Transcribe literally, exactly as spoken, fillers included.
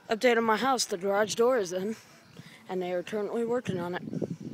Update on my house, the garage door is in, and they are currently working on it.